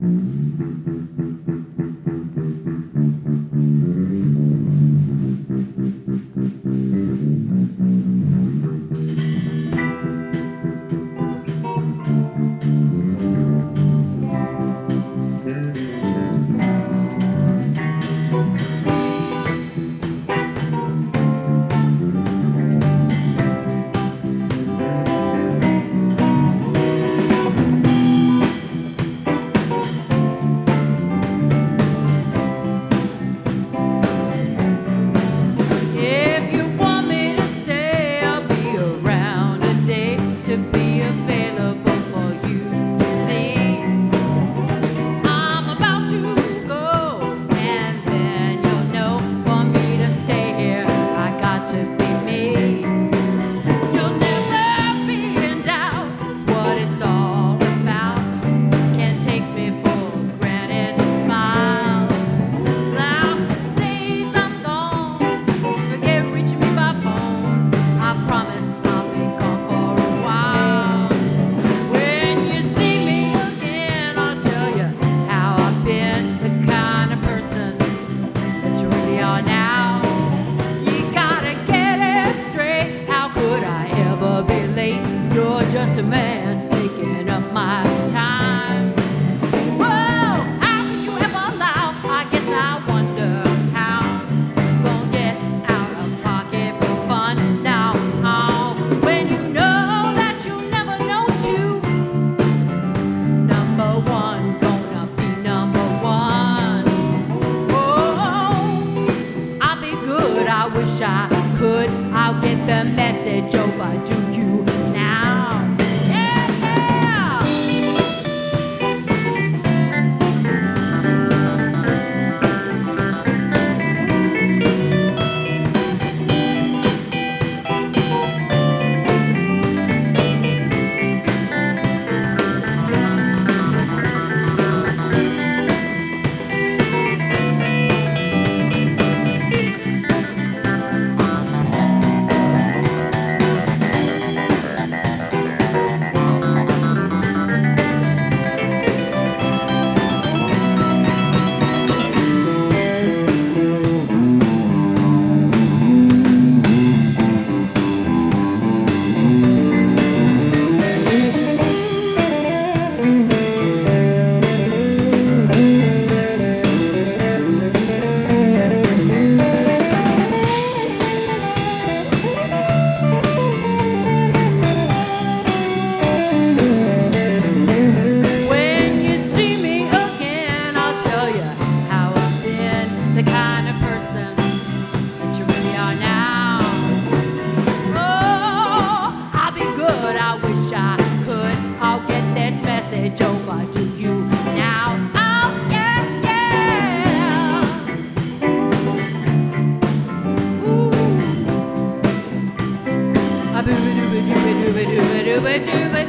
Just a man making up my time. Whoa, how could you ever allow? I guess I wonder how. Gonna get out of pocket for fun now. When you know that you'll never know you. Number one, gonna be number one. Oh, I'll be good, I wish I could. I'll get the message over to you now. Over to you now. Oh yeah, yeah. Ooh.